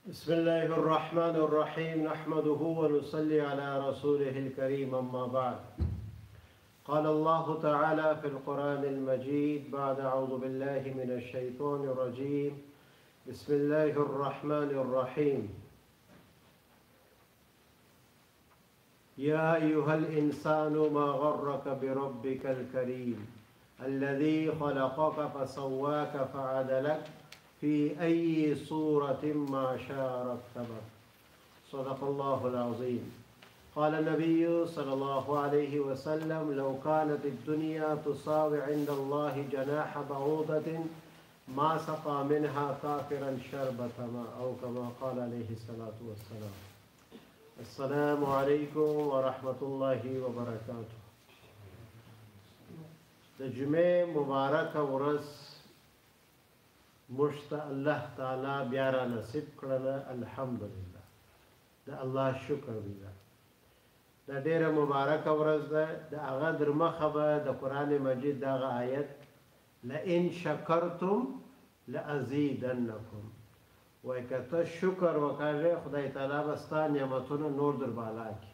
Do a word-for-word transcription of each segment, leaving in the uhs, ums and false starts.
بسم الله الرحمن الرحيم نحمده ونصلي على رسوله الكريم أما بعد قال الله تعالى في القرآن المجيد بعد أعوذ بالله من الشيطان الرجيم بسم الله الرحمن الرحيم يا أيها الإنسان ما غرك بربك الكريم الذي خلقك فسواك فعدلك في أي صورة ما شاء ركبك صدق الله العظيم. قال النبي صلى الله عليه وسلم لو كانت الدنيا تساوي عند الله جناح بعوضة ما سقى منها كافرا شربة ماء أو كما قال عليه الصلاة والسلام. السلام عليكم ورحمة الله وبركاته. د جمعې مبارکه ورځ موږ ته الله تعالی بیا را نصیب کړله. الحمدلله د الله شکر دی. دا ډېره مبارکه ورځ ده. د هغه در مخه به د قرآن مجید دغه آیت لئن شکرتم لازیدنکم وایي که ته شکر وکړې خدای تعالی به ستا نعمتونه نور در بالا کړي.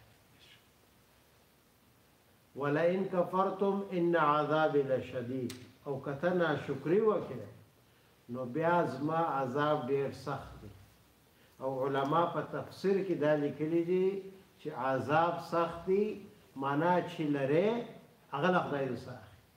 ولئن کفرتم ان عذابی لشدید او که ته ناشکري وکړې نو بیا زما عذاب ډیر سخت دی. او علما په تفسیر کې دا لیکلي دي چې عذاب سخت دی معنا چې لرې هغه له خدای څخه.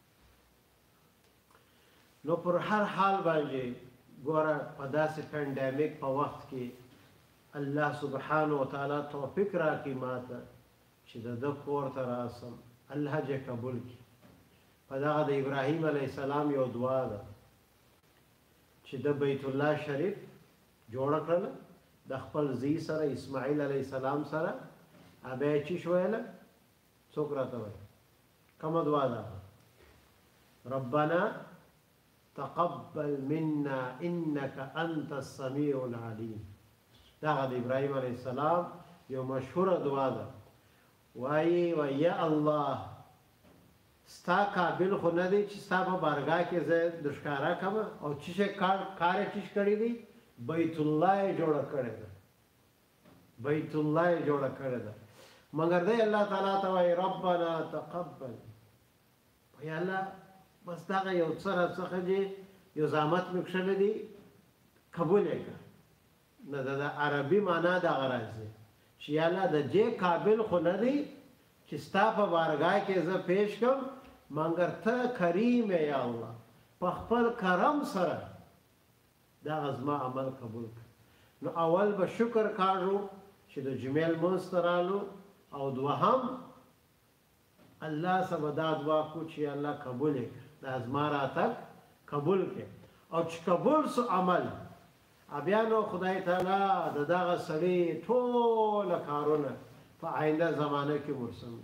نو پر هر حال باندې ګوره په داسې پینډیمیک په وخت کې الله سبحانه وتعالی توفیق راکړي ماته چې د ده کور ته راسم. الله دې قبول کړي. په دغه د ابراهیم علیه السلام یو دعا ده چې د بیت الله شریف جوړه کړله د خپل زوی سره اسماعیل علیه السلام سره. هغه یې چې ویله څوک راته وایي کومه دعا ده؟ ربنا تقبل منا انك انت السميع العليم. دغه د ابراهیم علیه السلام یو مشهوره دعا ده. وایي و یا الله ستا قابل خو نه دی چې ستا په بارګاه کې زه د ښکارا کړم او چې کار کار یې چې کړی دی بیت الله یې جوړه کړې ده. بیت الله یې جوړه کړې ده. مګر دی الله تعالی ته وایي ربنا تقبل. وایي الله بس دغه یو څه راڅخه دی یو زحمت مې کښلی دی قبول یې کړه. نه د عربي معنا دغه راځي چې الله د دې قابل خو نه دی چې ستا په بارګاه کې زه پیش کړم مګر ته کریم یې یا الله په خپل کرم سره دغه زما عمل قبول کړه. نو اول به شکر کاږو چې د جمعې لمونځ ته رالو او دوهم الله څخه به دا دعا کو چې الله قبول یې کړه دا زما راتګ قبول کړي. او چې قبول سو عمل بیا نو خدای تعالی د دغه سړي ټوله کارونه په آینده زمانه کې ورسوي.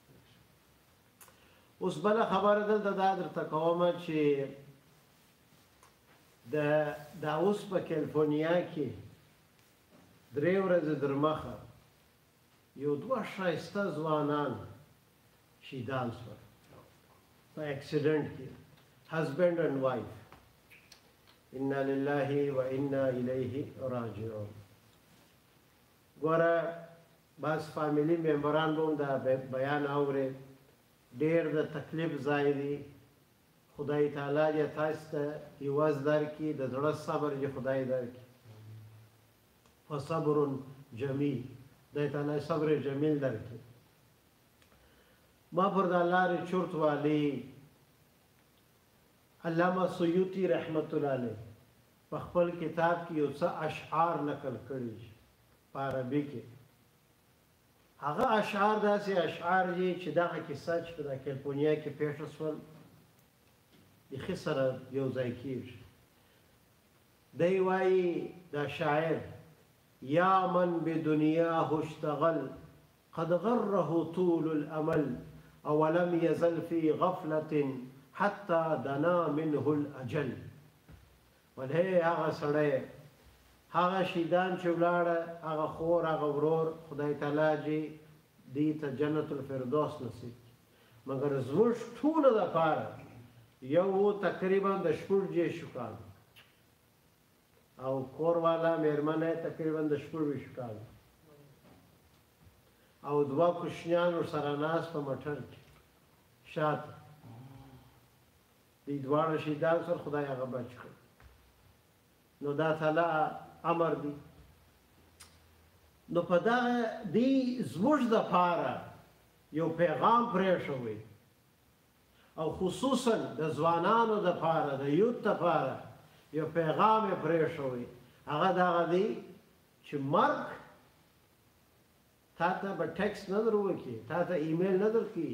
اوس بله خبره دلته دا درته کومه چې د دا اوس په کیلیفورنیا کې درې ورځې در مخه یو دوه ښایسته ځوانان شهیدان شول په اکسیډنټ کې هزبینډ اینډ وایف. انا لله و انا الیه راجعون. ګوره بس فامیلی ممبران به هم دا بیان اوري. ډېر د تکلیف ځای دی. خدای تعالی دې تاسو ته عوض درکړي د زړه صبر دې خدای درکړي. فصبر جمیل خدای تعالی صبر جمیل درکړي. ما پر د الله ر چورت والی علامه سیوطی رحمت الله علیه په خپل کتاب کې یو څه اشعار نقل کړي په عربي کې. هغه اشعار داسې اشعار دي چې دغه کیسه چې په کیلیفورنیا کې پیښه شول بیخي سره یو ځای کېږي. دی وایي دا شاعر یا من بدنیاه اشتغل قد غره طول الامل اولم یزل فی غفلة حتی دنا منه الاجل. ولې هغه سړی هغه شهیدان چې ولاړه هغه خور هغه ورور خدای تعالی دې دې ته جنت الفردوس نصیب کړي. مګر زموږ ټوله دپاره یو تقریبا د شپږ دېرشو کالو او کور والا میرمنه تقریبا د شپږویشت کال او دوه کوچنیان ورسره ناست په موټر کې شاته دې دواړه شهیدان سره خدای هغه بچ کړ نو دا تعالی امر دی نو په دغه دې زموږ دپاره یو پیغام پرېښوی او خصوصا د ځوانانو دپاره د یوت دپاره یو پیغام یې پرېښوی هغه دغه دی چې مرګ تا ته به ټیکس نه در وکړي تا ته ایمیل نه درکړي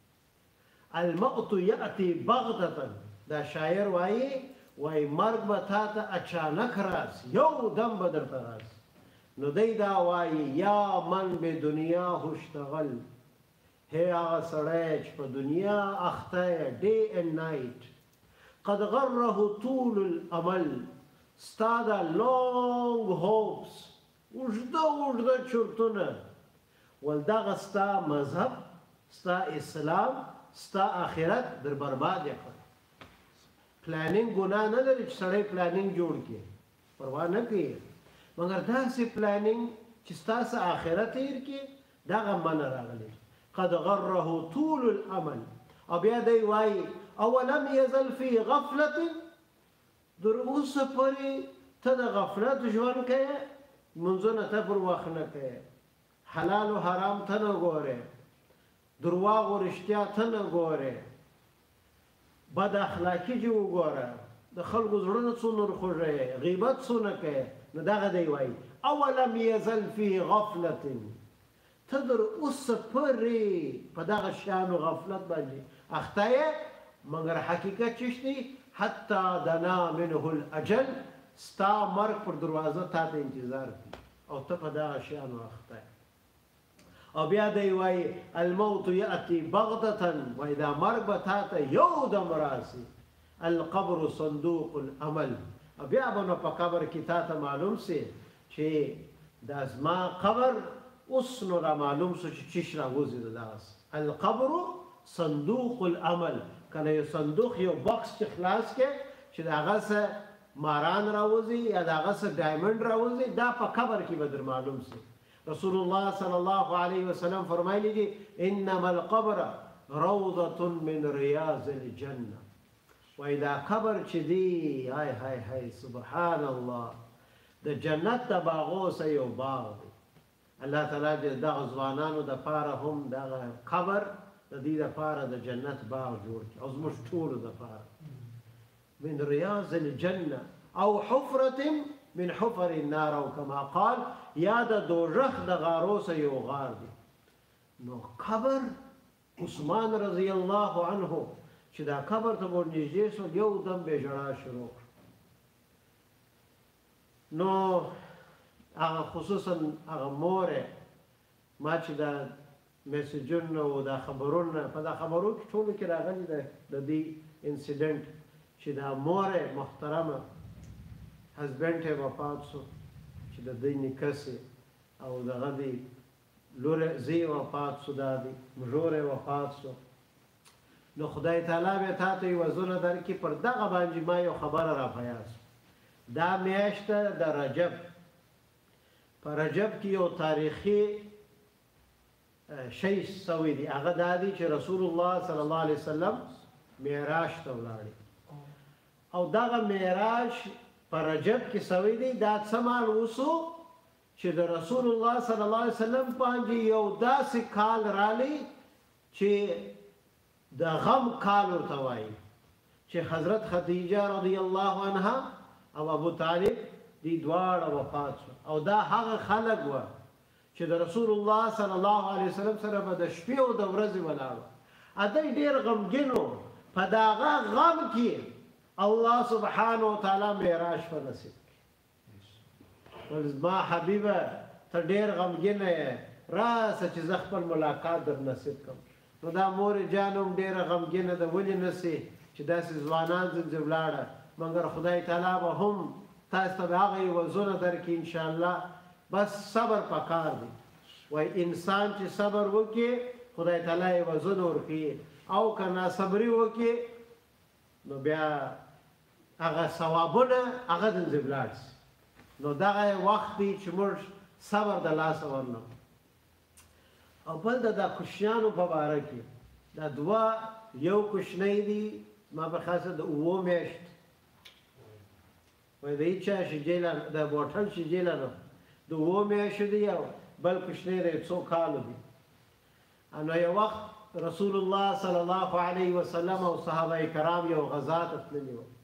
الموت یأتي بغتة دا شاعر وایي وایي مرګ به تا ته اچانک راسي یو دم به درته راسي نو دی دا وایي یا من به دنیا اشتغل هی هغه سړی چې په دنیا اخته یې ډے اینډ نایټ قد غره طول الامل ستا دا لونګ هوپس اوږده اوږده چورتونه ول دغه ستا مذهب ستا اسلام ستا آخرت در برباد یې کړ پلانینګ ګناه نه لري چې سړی پلانینګ جوړ کړي پروا نه کوي مګر داسې پلانینګ چې ستاسو آخرت هیر کړي دغه منع راغلی قد غره طول الامل او بیا دی وایي اولم یزل فی غفلة در اوسه پورې ته د غفلت ژوند کوې منځونه ته پر وخت نه کوې حلال و حرام ته نه ګورې درواغ و رښتیا ته نه ګورې بد اخلاقي چې وګوره د خلکو زړونه څونه ورخوږوې غیبت څونه کوې نو دغه دی وایي اولم یزل فی غفلة ته در اوسه پورې په دغه شیانو غفلت باندې اخته یې مګر حقیقت چې دی حتی دنا منه الاجل ستا مرګ پر دروازه تا ته انتظار کوي او ته په دغه شیانو اخته یې او بیا دی وایي الموت یأتي بغتة وایي دا مرګ به تا ته یو دم راسي القبر صندوق الامل او بیا به نو په قبر کې تا ته معلوم سي چې دا زما قبر اوس نو را معلوم سو چې چیش راوځي دغسې القبر صندوق الامل کله یو صندوق یو باکس چې خلاص کې چې د هغه څه ماران راوځي یا د هغه څه ډایمنډ راوځي دا په قبر کې به در معلوم سي رسول الله صلی الله علیه وسلم فرمایلی دي انما القبر روضة من ریاض الجنه وای دا قبر چې دی هاي هاي هاي سبحان الله د جنت د باغو سه یو باغ دی الله تعالی دې دغه ځوانانو دپاره هم دغه قبر د دې دپاره د جنت باغ جوړ کړي او زموږ ټولو دپاره من ریاض الجنه او حفرة من حفر النار او کما قال یا د دوزخ د غارو سه یو غار دی نو قبر عثمان رضی الله عنه چې دا قبر ته ورنږدې شو یو دم به ژړا شروع کړه نو هغه خصوصا هغه مور ما چې دا میسجونه او دا خبرونه په دا خبرو کې ټولو کې راغلي د دې انسیډنټ چې دا مور محترمه هزبنډ یې وفات شو چې د دوی نیکه او دغه دی لور زی وفات شو دا دی مژور یې وفات شو نو خدای تعالی به تا ته یوه زونه درکړي پر دغه باندې ما یو خبره را په یاد دا میاشت د رجب په رجب کې یو تاریخي شی سوی دی هغه دا دی چې رسول الله صلی الله علیه وسلم معراج ته ولاړ او دغه معراج په رجب کې سوی دی دا څه مال وسو چې د رسول الله صلی الله علیه وسلم باندې یو داسې کال رالی چې د غم کال ورته وایي چې حضرت خدیجه رضی الله عنها او ابو طالب دی دواړه وفات شو او دا هغه خلک وه چې د رسول الله صلی الله علیه وسلم سره به د شپې او د ورځې ولاړ ا دی ډېر غمګین و په دغه غم کې الله سبحانه وتعالی معراج په نصیب کړي زما حبیبه ته ډېر غمګینه یې راسه چې زه خپل ملاقات در نصیب کړم نو دا مور جان هم ډېره غمګینه ده ولې نسې چې داسې ځوانان ځنځې ولاړه مګر خدای تعالی به هم تاسو ته به هغه یوه زونه درکړي انشاءالله بس صبر پکار دی وای انسان چې صبر وکړي خدای تعالی یې یوه زونه ورکوي او که ناصبري وکړي نو بیا هغه ثوابونه هغه ځنځې ولاړ شي نو دغه وخت دی چې موږ صبر د لاسه ورنو او بل د کوشنیانو په باره کې دا دوه یو کوشنی دی ما په خاصه د اوو میاشت وای د هیچا شجیله د بوټل شجیله ده د اوو میاشتو دی او بل کوشنی دی څو کالو دی نو یو وخت رسول الله صلی الله علیه وسلم او صحابه کرام یو غزا ته تللي وو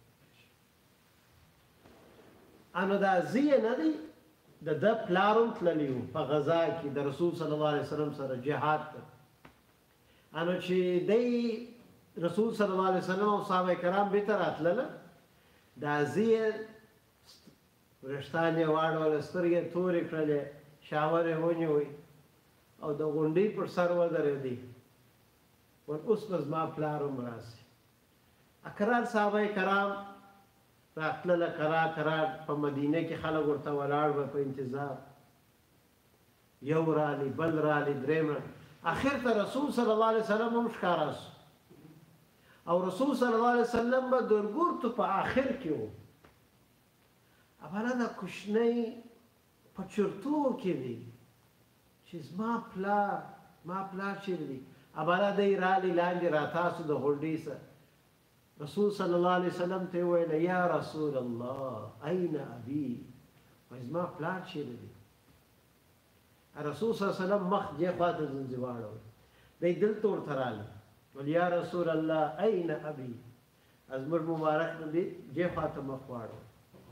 انو دا زیه نه دی د د پلارم تللی وو په غزا کې د رسول صلی الله علیه وسلم سره جهاد ته انو چې دی رسول صلی الله علیه وسلم او صحابه کرام به تر اتلله دا زیه ورشتانه واړول سترګې تورې کړلې شاورې ونیوي او د غونډې پر سر ودرېدی ور اوس بس ما پلارم راسي اقرار صحابه کرام راتلله کرا کرا په مدینه کې خلک ورته ولاړ و په انتظار یو رالی بل رالی دریم اخر ته رسول صلی الله علیه وسلم هم ښکاره سو او رسول صلی الله علیه وسلم به درګور ته په آخر کې و اوله دا کوشنی په چرتو کې دی چې زما پلار ما پلار چیرې دی اوله دی رالی لاندې راتاسو د غونډې سره رسول صلی الله علیه وسلم ته ویل یا رسول الله اين ابي وای زما پلار چیرې دی رسول صلی الله علیه وسلم مخ جې خواته زنځواړو دی دلته ورته راغی ول یا رسول الله اين ابي ازمر مبارک دی جې خواته مخ واړو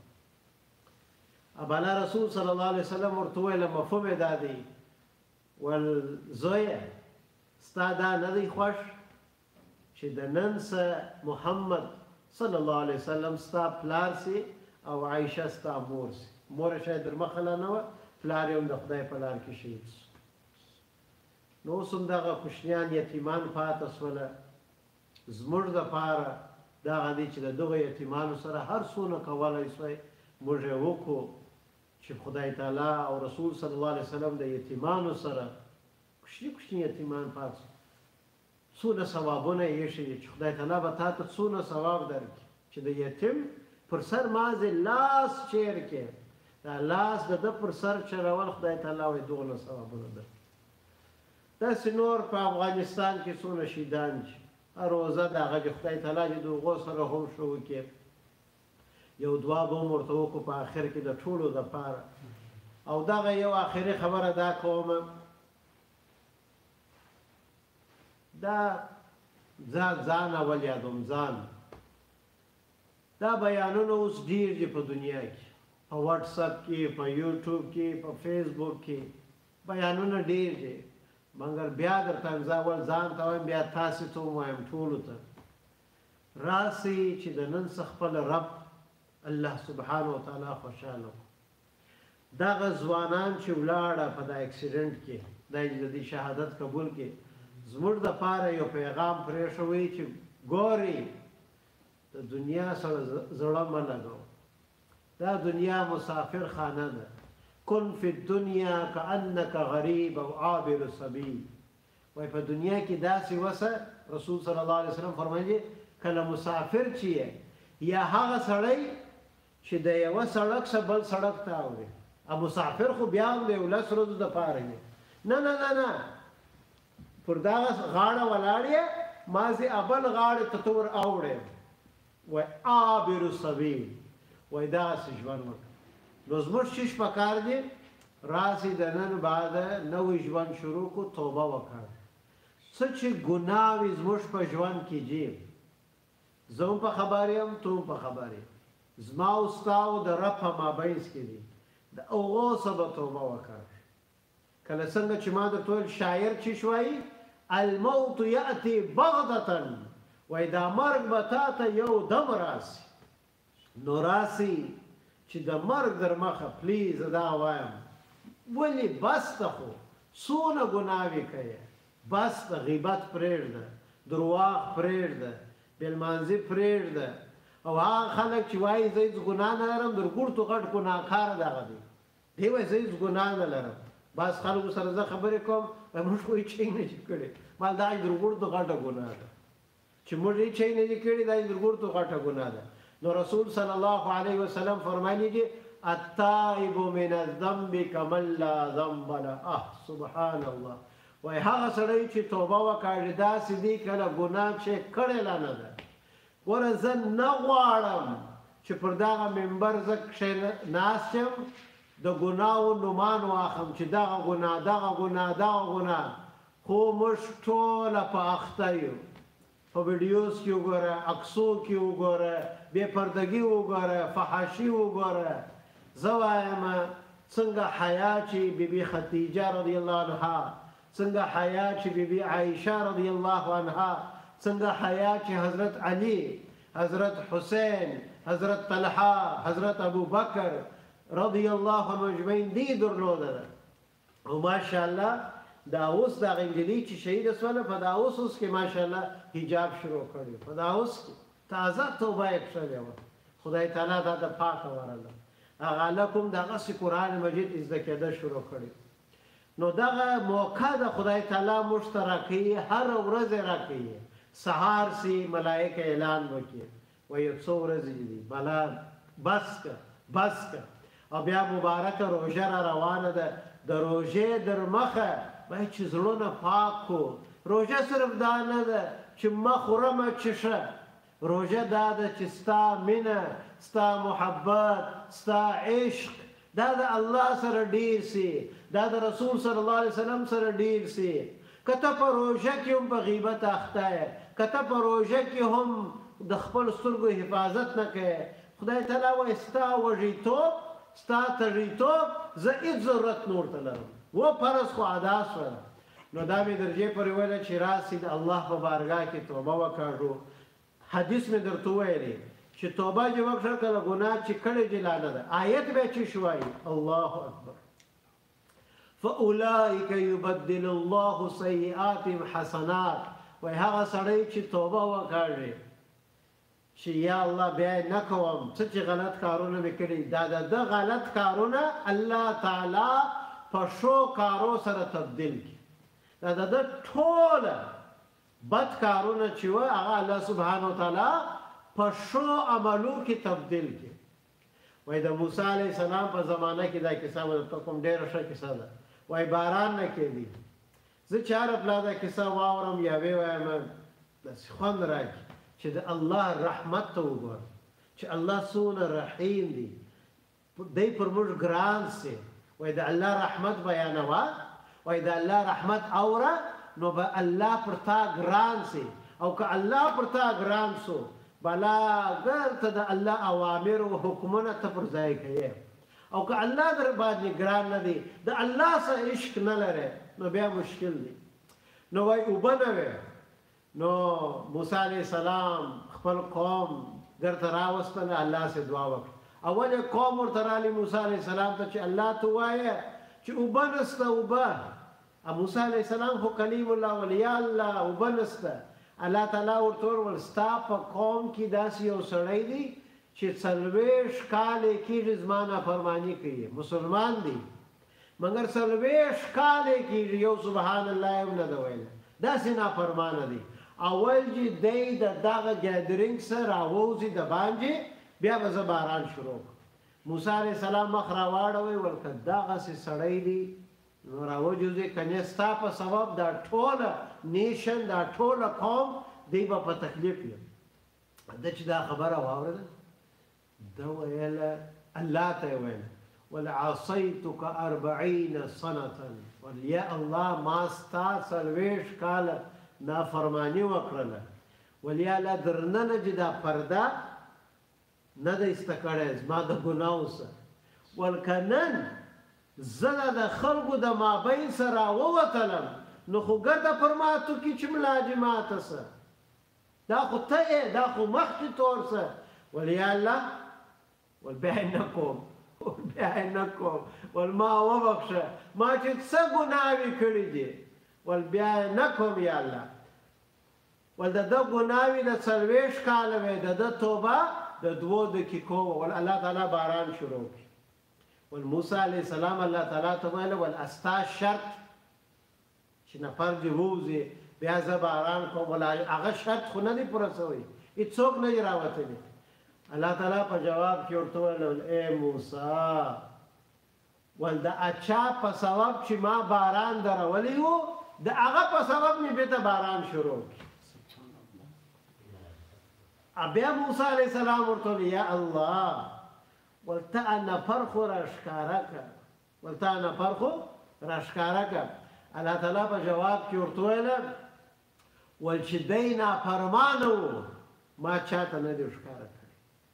ابالا رسول صلی الله علیه وسلم ورته ویل مفهوم دا دی ول زویا ستا دا نه دی خوښ چې د نن سه محمد صلی الله علیه وسلم ستا پلار سي او عائشه ستا مور سي مور شاید در مخله نه و پلار یې هم د خدای په لار کې شهید سو نو اوس هم دغه کوشنیان یتیمان پاته سوله زموږ دپاره دغه دی چې د دغو یتیمانو سره هر څونه کولی سوی موږ یې وکړو چې خدای تعالی او رسول صلی الله علیه وسلم د یتیمانو سره کوچني کوچني یتیمان پاته څونه ثوابونه یې ایښي چې خدای تعالی به تا ته څونه ثواب درکړي چې د یتیم پر سر مازې لاس چیر کې دا لاس د ده پر سر چرول خدای تعالی وایي دغونه ثوابونه درکړي داسې نور په افغانستان کې څونه شهیدان چې هر روزه د هغه د خدای تعالی چې د هغو سره هم ښه وکړي یو دعا به هم ورته وکړو په آخر کې د ټولو دپاره او دغه یو آخري خبره دا کومه دا ځان ځان اول یادوم ځان دا بیانونه اوس ډېر دي په دنیا کې په واټساپ کې په یوټیوب کې په فیسبوک کې بیانونه ډېر دي مګر بیا درته زه اول ځان ته وایم بیا تاسې ته ووایم ټولو ته راسئ چې د نن څه خپل رب الله سبحانه وتعالی خوشحاله دغه ځوانان چې ولاړه په دا اکسیډنټ کې دا د دې شهادت قبول کې زموږ دپاره یو پیغام پرېښوی چې ګورئ د دنیا سره زړه مه لګوه دا دنیا مسافر خانه ده کن فی الدنیا کانک غریب او عابر سبیل وایي په دنیا کې داسې وسه رسول صلی الله علیه وسلم فرمایي کله مسافر چې یې یا هغه سړی چې د یوه سړک څخه بل سړک ته اوړي او مسافر خو بیا هم د یو لس ورځو دپاره وي نه نه نه نه پر دغه غاړه ولاړ یې مازې ابل غاړې ته ته ور اوړې وایي عابر سبیل وایي داسې ژوند وکړه نو زموږ شیش پکار دی راسې د نن بعد نوی ژوند شروع کو توبه وکړه څه چې ګناه وي زموږ په ژوند کې جي زه هم په خبر یم تو هم په خبر یې زما او ستا او د رب په مابینځ کې دي د هغو څه به توبه وکړه کله څنګه چې ما درته ویل شاعر چې شوایي الموت یأتي بغتة وایي دا مرګ به تا ته یو دم راسي نو راسي چې د مرګ در مخه پلیز دا وایم ولې بس ته خو څونه ګناوې کوې بس ته غیبت پرېږده درواغ پرېږده بېلمانځي پرېږده او هغه خلک چې وایي زه هېڅ ګناه نه لرم در ګوړتو غټ ګناهکاره دغه دی دی وایي زه هېڅ ګناه نه لرم بعض خلکو سره زه خبرې کوم وایي موږ خو هېڅ شی نه دي کړی ما دا در ګوړتو غټه ګناه ده چې موږ هېڅ شی نه دي کړي دا در ګوړتو غټه ګناه ده نو رسول صلی الله علیه وسلم فرمایلی دي التائب من الذنب كمن لا ذنب له. اه سبحان الله. وای هغه سړی چې توبه وکړي داسې دی کله ګناه چې کړی لا نه ده. ګوره زه نه غواړم چې پر دغه منبر زه کښېناست یم د ګناهو نومان واخلم چې دغه ګناه دغه ګناه دغه ګناه، خو موږ ټوله په اخته یو. په ویډیوز کې وګوره، عکسو کې وګوره، بې پردګي وګوره، فحاشي وګوره. زه وایم څنګه حیا چې بیبي خدیجه رضی الله عنها، څنګه حیا چې بیبي عایشه رضی الله عنها، څنګه حیا چې حضرت علی، حضرت حسین، حضرت طلحه، حضرت ابو بکر رضی الله عنهم اجمعین دی درلوده. او ماشاءالله دا اوس دغه نجلۍ چې شهیده سوله په دا اوس اوس کې ماشاءالله حجاب شروع کړی، په دا اوس کې تازه توبه یې کړې وه. خدای تعالی دا د پاکه ورله هغه لکم دغسې قرآن مجید زده کېده شروع کړي. نو دغه موقع د خدای تعالی موږ ته راکوي، هره ورځ یې راکوي. سهار سي ملایکه اعلان وکړي وایي څو ورځې دي بلا بس که بس که. او بیا مبارکه روژه را روانه ده، د روژې در مخه باید چې زړونه پاک کړو. روژه صرف دا نه ده چې مه خورمه چشه، روژه دا ده چې ستا مینه، ستا محبت، ستا عشق دا د الله سره ډیر سي، دا د رسول صلی الله علیه وسلم سره ډیر سي. که ته په روژه کې هم په غیبت اخته یې، که ته په روژه کې هم د خپل سترګو حفاظت نه کوې، خدای تعالی وایي ستا وږیتوب، ستا تږیتوب زه هېڅ ضرورت نور ته لرم. و فرض خو ادا شوه. نو دا مې درجې پورې ویله چې راسي د الله په بارګاه کې توبه وکړو. حدیث مې درته وویلې چې توبه چې وکړه کله ګناه چې کړی دې لا نه ده. آیت به چې شو وایي الله اکبر فاولئک یبدل الله سیئاتهم حسنات. وایي هغه سړی چې توبه وکړي چې یا الله بیا یې نه کوم، څه چې غلط کارونه مې کړي دا د ده غلط کارونه الله تعالی په ښو کارو سره تبدیل کړي. دا د ده ټوله بد کارونه چې وه هغه الله سبحانه وتعالی په ښو عملو کې تبدیل کړي. وایي د موسی علیه السلام په زمانه کې دا کیسه مې درته کوم، ډېره ښه کیسه ده. وایي باران نه کېدي، زه چې هره پلا دا کیسه واورم یا ویې وایم داسې خوند راکړي چې د الله رحمت ته وګوره، چې الله څومره رحیم دی، دی پر موږ ګران سي. وایي د الله رحمت بیانوه، وایي د الله رحمت اوره نو به الله پر تا ګران سي. او که الله پر تا ګران سو بلا ګر ته د الله اوامر او حکمونه ته پر ځای کوي. او که الله در باندې ګران نه دی، د الله سره عشق نه لري، نو بیا مشکل دی. نو وایي اوبه نه وی. نو موسی علیه السلام خپل قوم ګرته راوستله، الله سره دعا وکړه. اول قوم ورته راغلي موسی علیه السلام ته چې الله ته ووایه چې اوبه نسته اوبه. موسی علیه السلام خو کلیم الله ولی الله اوبه نسته. الله تعالی ورته وویل ستا په قوم کې داسې یو سړی دی چې څلوېښت کاله کېږي زما نافرماني کوي، مسلمان دی، مګر څلوېښت کاله کېږي یو سبحان الله یې نه ده ویلی، داسې نافرمانه دی. اول چې دی د دغه ګیدرینګ سره راووځي د باندې، بیا به زه باران شروع کړم. موسی علیه السلام مخ راواړوئ ول که دغسې سړی دی نو راوجوځي، کنې ستا په سبب دا ټوله نیشن دا ټوله قوم دی به په تکلیف یم. ده چې دا خبره واورېده ده ویله الله ته یې ویله ولعصیتک اربعین سنة، یا الله ما ستا څلوېښت کاله نافرماني وکړله، ولیا الله درننه چې دا پرده نه ده ایسته کړی زما د ګناهو سره. ولکه نن زه د خلکو د مابین سره راووتلم نو خو ګټه پر ما تو کې چې ملاجې ماته سه، دا خو ته یې، دا خو مخکې تور سه. ولیا الله ول بیا یې نه کوم، ول بیا یې نه کوم، ول ما وبخښه ما چې څه ګناوې کړي دي، ول بیا یې نه کوم یا الله. ول د ده ګناوې د څلوېښت کاله وې، د ده توبه د دوو دقیقو وه. ول الله تعالی باران شروع کړي. ول موسی علیه السلام الله تعالی ته ویله ول ستا شرط چې نفر دې ووځي بیا زه باران کوم. ول هغه شرط خو نه دی پوره شوی، هېڅوک نه دي راوتلی. الله تعالی په جواب کې ورته وویل ای موسی ول د اچا په سبب چې ما باران درولی و د هغه په سبب مې بېرته باران شروع کړ. بیا موسی علیه السلام ورته وویل یا الله ول ته نفر خو راښکاره کړه ول ته نفر خو راښکاره کړه. الله تعالی په جواب کې ورته وویل ول چې دی نافرمانه و ما چاته نه دي ښکاره کړی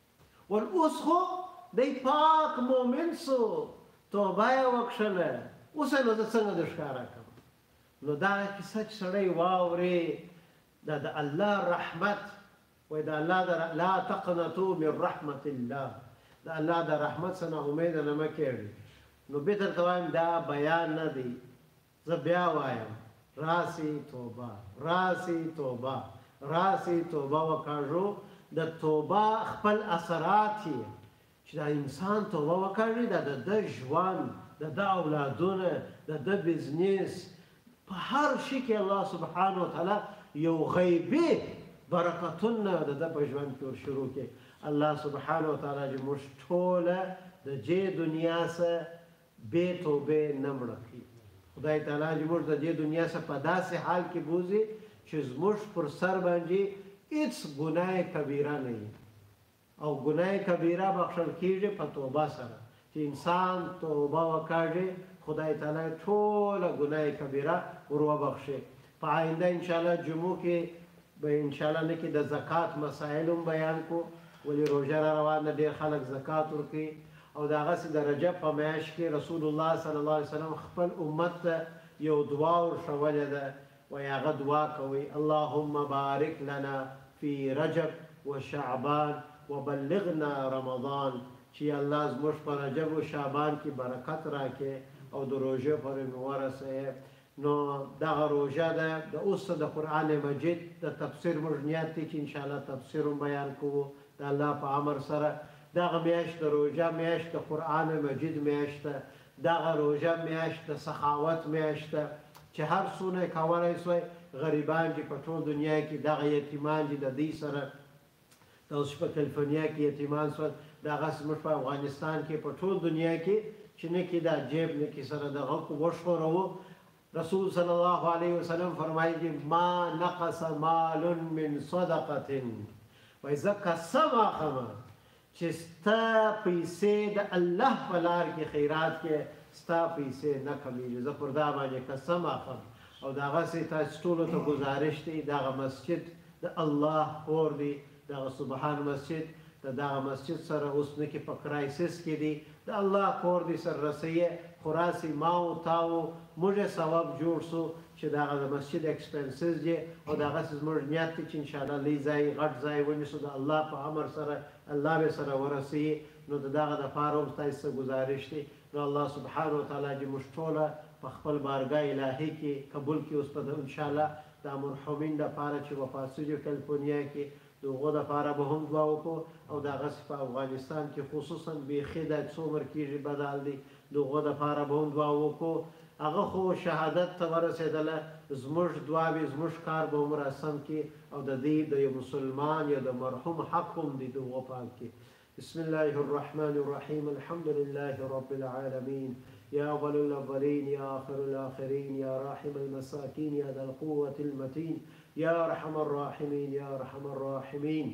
ول اوس خو دی پاک مؤمن سو توبه یې وکښله اوس یې نو زه څنګه دې ښکاره کړم. نو دا کیسه چې سړی واورې دا د الله رحمت وایي د الله لا تقنطوا من رحمت الله د الله د رحمت څخه امید نه مه کېږئ. نو بیا درته وایم دا بیان نه دی زه بیا وایم راسي توبه راسي توبه راسي توبه وکړو د توبه خپل اثرات یې چې دا انسان توبه وکړي دا د ده ژوند د ده اولادونه د ده بزنس په هر شي کې الله سبحانه وتعالی یو غیبي برکتونه د ده په ژوند کې ورشروع کړي. الله سبحانه وتعالی چې موږ ټوله د دې دنیا څخه بې توبې نه مړه کړي. خدای تعالی چې موږ د دې دنیا څخه په داسې حال کې بوځي چې زموږ پر سر باندې هېڅ ګناه کبیره نه وي او ګناه کبیره بخښل کېږي په توبه سره چې انسان توبه وکړي خدای تعالی ټوله ګناه کبیره ور وبخښي. په آینده انشاءالله جمعو کې به انشاءالله نه کې د زکات مسایل هم بیان کو ولې روژه را روانه ډېر خلک زکات ورکوي او د هغسې د رجب په میاشت کې رسول الله صلی الله علیه وسلم خپل امت ته یو دعا ورښولې ده وایي هغه دعا کوي اللهم بارک لنا فی رجب و شعبان وبلغنا رمضان چې الله زموږ په رجب و شعبان کې برکت راکړي او د روژې پورې مو ورسوي. نو دغه روژه ده د اوس د قرآن مجید د تفسیر موږ نیت دی چې انشاءالله تفسیر هم بیان کوو د الله په امر سره. دغه میاشت د روژه میاشت د قرآن مجید میاشت ده. دغه روژه میاشت د سخاوت میاشت ده چې هر څونه کولی سوی غریبان چې په ټول دنیا کې دغه یتیمان چې د دوی سره د اوس په کلیفورنیا کې یتیمان سول دغسې زموږ په افغانستان کې په ټول دنیا کې چې نه کې دا جیب نه کې سره دغه کو وښورو. رسول صلی الله علیه وسلم فرمایي چې ما نقص مال من صدقه وایي زه قسم اخلم چې ستا پیسې د الله په لار کې خیرات کې ستا پیسې نه کمیږي. زه پر دا باندې قسم اخلم او دغسې تاسو ټولو ته ګزارش دی دغه مسجد د الله کور دی دغه سبحان مسجد د دغه مسجد سره اوس نه کې په کرایسس کې دی د الله کور دی سر رسیه خو راسي ما او تاو موږ سبب جوړ سو چې دغه د مسجد ایکسپنسز دی او دغسې زموږ نیت دی چې انشاءالله لوی ځای غټ ځای ونیسو د الله په امر سره الله به سره ورسوي. نو د دغه دپاره هم ستاسو څه گزارش دی. نو الله سبحانه وتعالی دې موږ ټوله په خپل بارګاه الهي کې قبول کړي. اوس په انشاءالله د مرحومین دپاره چې وفات شوي کلیفورنیا کې د هغو دپاره به هم دعا وکړو او دغسې په افغانستان کې خصوصا بیخي دا څو عمر کېږي بد حال دی د هغو دپاره به هم دعا وکړو. هغه خو شهادت ته ورسېدله زموږ دعاوې زموږ کار به هم راسم کړي او د دې د یو مسلمان یا د مرحوم حق هم دی د هغو پاک کړي. بسم الله الرحمن الرحيم الحمد لله رب العالمين يا أول الأولين يا آخر الآخرين يا راحم المساكين يا ذا القوة المتين يا أرحم الراحمين يا أرحم الراحمين.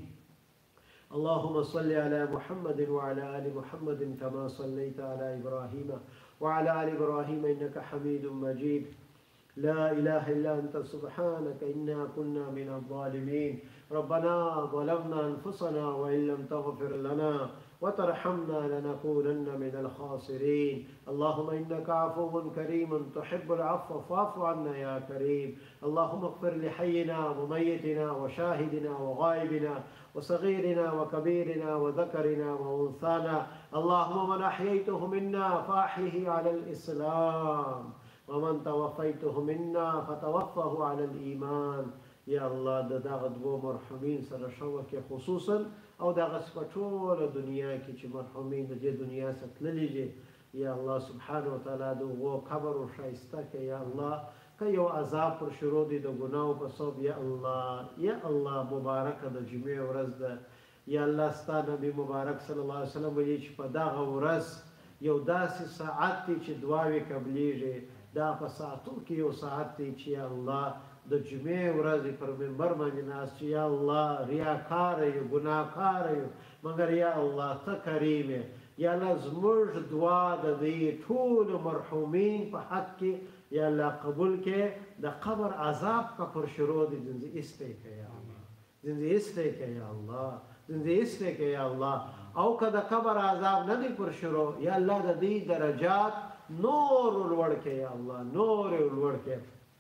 اللهم صل على محمد وعلى آل محمد كما صليت على إبراهيم وعلى آل إبراهيم إنك حميد مجيد. لا إله إلا أنت سبحانك إنا كنا من الظالمين. ربنا ظلمنا أنفسنا وإن لم تغفر لنا وترحمنا لنكونن من الخاسرين. اللهم إنك عفو كريم تحب العفو فاعف عنا يا كريم. اللهم اغفر لحينا وميتنا وشاهدنا وغائبنا وصغيرنا وكبيرنا وذكرنا وأنثانا. اللهم من أحييته منا فأحيه على الإسلام ومن توفيته منا فتوفه على الإيمان. یا الله د دغه دوو مرحومین سره شوه کې خصوصا او دغسې په ټوله دنیا کې چې مرحومین د دې دنیا څخه تللي دي یا الله سبحانه وتعالی د هغو قبر و ښایسته کړه. یا الله که یو عذاب پر شروع دی د ګناهو په سبب یا الله یا الله مبارکه د جمعې ورځ ده یا الله ستا نبی مبارک صلی الله علیه وسلم ویلي چې په دغه ورځ یو داسې ساعت دی چې دعاوې قبلیږي دا په ساعتو کې یو ساعت دی چې یا الله د جمعې ورځې پر منبر باندې ناست چې یا الله ریاکاره یو ګناهکاره یو مګر یا الله ته کریم یې یا الله زموږ دعا د دې ټولو مرحومین په حق کې یا الله قبول کې د قبر عذاب کا پر شروع دي زنده استه کې یا الله زنده استه کې یا الله زنده استه کې یا الله او که د قبر عذاب نه دی پر شروع یا الله د دې درجات نور ولوړ کې یا الله نور ولوړ کې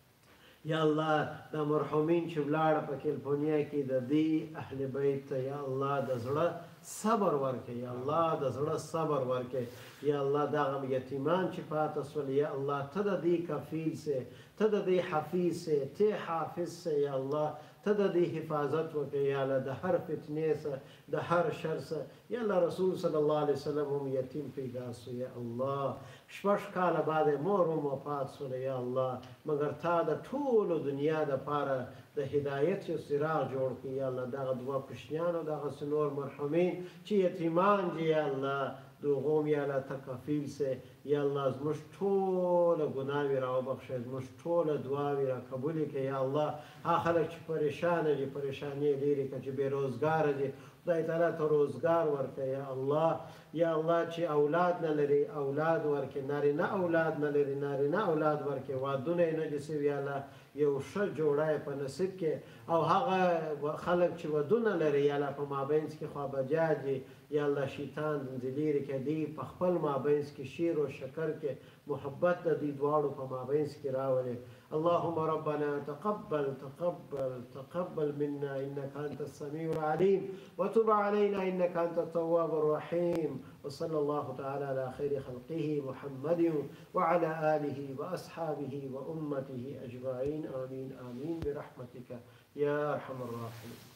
یا الله د مرحومین چې ولاړه په کیلیفورنیا کې د دې اهل بیت ته یا الله د زړه صبر ورکړي یا الله د زړه صبر ورکړي یا الله دغه یتیمان چې پاته سول یا الله ته د دې کفیل سه ته د دې حفیظ سه ته حافظ سه یا الله ته د دې حفاظت وکړي یا الله د هر فتنې سه د هر شر سه یا الله رسول صلی الله علیه وسلم هم یتیم پیدا سو یا الله شپږ کاله بعد مور هم وفات سول یا الله مګر تا د ټولو دنیا دپاره د هدایت یو څراغ جوړ کړي یا الله دغه دوه کوچنیان او دغسې نور مرحومین چې یتیمان دي یا الله د هغو هم یا الله ته کفیل سې یا الله زموږ ټوله ګناوې راوبخښئ زموږ ټوله دعاوې را قبولې کړې یا الله هغه خلک چې پریشانه دي پریشاني یې لرې کړه چې بېروزګاره دي خدای تعالی ته روزګار ورکړه یا الله یا الله چې اولاد نه لري اولاد ورکړي نارینه اولاد نه لري نارینه اولاد ورکړي وادونه یې نه دي سوي یا الله یو ښه جوړه یې په نصیب کې او هغه خلک چې ودونه لري یا الله په مابینځ کې خوابجات دي یا الله شیطان دې لرې کړي دوی په خپل مابینځ کې شیر و شکر کې محبت د دې دواړو په مابینځ کې راولي اللهم ربنا تقبل تقبل تقبل منا انك انت السميع العليم وتب علينا انك انت التواب الرحيم وصلى الله تعالى على خير خلقه محمد وعلى اله واصحابه وامته اجمعين امين امين برحمتك يا ارحم الراحمين